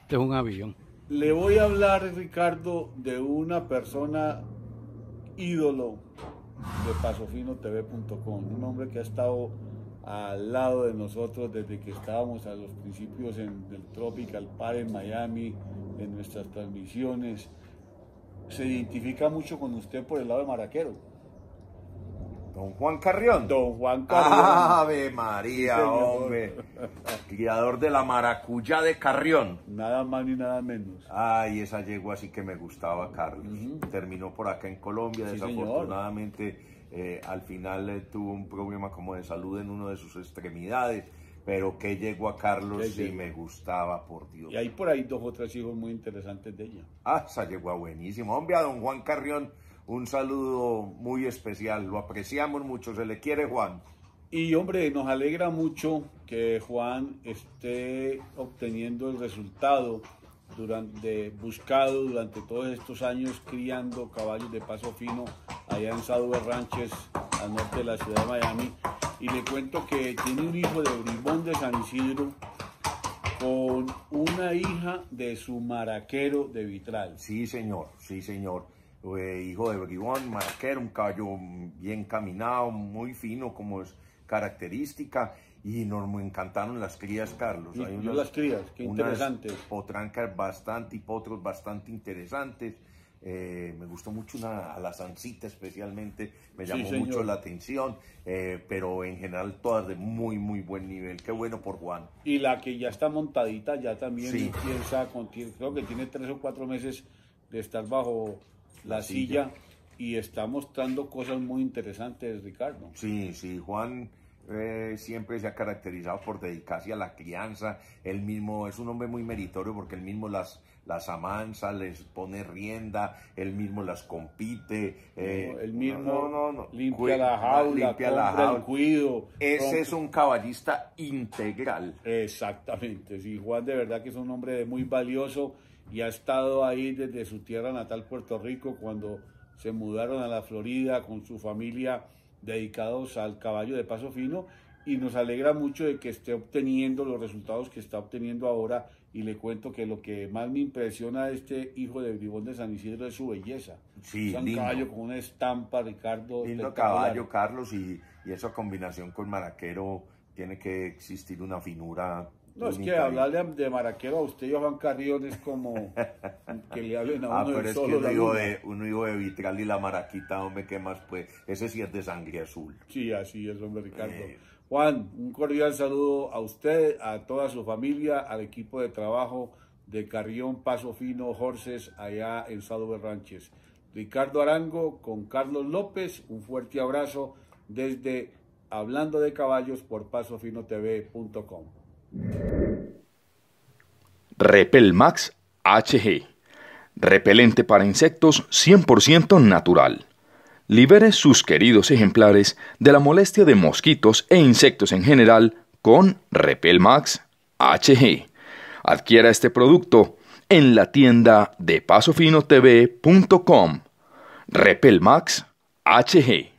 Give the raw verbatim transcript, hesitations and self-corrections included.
Este es un avión. Le voy a hablar, Ricardo, de una persona ídolo de pasofino T V punto com, un hombre que ha estado al lado de nosotros desde que estábamos a los principios en el Tropical Par en Miami, en nuestras transmisiones. Se identifica mucho con usted por el lado de Maraquero. Don Juan Carrión. Don Juan Carrión. Ave María, Sí, hombre. Criador de la maracuyá de Carrión. Nada más ni nada menos. Ay, esa yegua sí que me gustaba, Carlos. Uh-huh. Terminó por acá en Colombia, Sí, desafortunadamente eh, al final eh, tuvo un problema como de salud en una de sus extremidades, pero que yegua, Carlos, ¿Qué sí yegua? me gustaba, por Dios. Y hay por ahí dos o tres hijos muy interesantes de ella. Ah, esa yegua buenísima. Hombre, a don Juan Carrión, un saludo muy especial, lo apreciamos mucho, se le quiere, Juan. Y hombre, nos alegra mucho que Juan esté obteniendo el resultado durante, buscado durante todos estos años criando caballos de paso fino allá en Southern Ranches, al norte de la ciudad de Miami. Y le cuento que tiene un hijo de Bribón de San Isidro con una hija de su maraquero de Vitral. Sí, señor, sí, señor. Eh, hijo de Bribón, maraquero, un caballo bien caminado, muy fino como es característica, y nos encantaron las crías, Carlos. Y Hay yo unas, las crías, qué interesantes. Potrancas bastante y potros bastante interesantes. Eh, me gustó mucho una alazancita especialmente, me llamó Sí, mucho la atención, eh, pero en general todas de muy muy buen nivel. Qué bueno por Juan. Y la que ya está montadita ya también Sí. empieza, con, creo que tiene tres o cuatro meses de estar bajo la, La silla. silla Y está mostrando cosas muy interesantes, Ricardo. Sí, sí, Juan eh, siempre se ha caracterizado por dedicarse a la crianza. Él mismo es un hombre muy meritorio porque él mismo las, las amansa, les pone rienda, él mismo las compite. Eh, No, él mismo no, no, no. limpia Cuida- la jaula, limpia la compra jaula. el cuido. Ese compra- es un caballista integral. Exactamente, sí, Juan de verdad que es un hombre muy valioso y ha estado ahí desde su tierra natal, Puerto Rico, cuando se mudaron a la Florida con su familia dedicados al caballo de paso fino, y nos alegra mucho de que esté obteniendo los resultados que está obteniendo ahora. Y le cuento que lo que más me impresiona de este hijo de Bribón de San Isidro es su belleza. Sí, es un lindo. caballo con una estampa, Ricardo. Lindo espectacular. caballo, Carlos, y, y esa combinación con maraquero tiene que existir una finura. No, es que única. hablarle de maraquero a usted y a Juan Carrión es como que le hablen a uno Ah, pero del es sol que o un la hijo, luna. de, un hijo de Vitral y la maraquita, hombre, ¿qué más? Pues ese sí es de sangre azul. Sí, así es, hombre, Ricardo. Eh. Juan, un cordial saludo a usted, a toda su familia, al equipo de trabajo de Carrión Paso Fino Horses allá en Southern Ranches. Ricardo Arango con Carlos López, un fuerte abrazo desde Hablando de Caballos por pasofino T V punto com. Repel Max H G. Repelente para insectos cien por ciento natural. Libere sus queridos ejemplares de la molestia de mosquitos e insectos en general con Repel Max H G. Adquiera este producto en la tienda de pasofino T V punto com. Repel Max H G.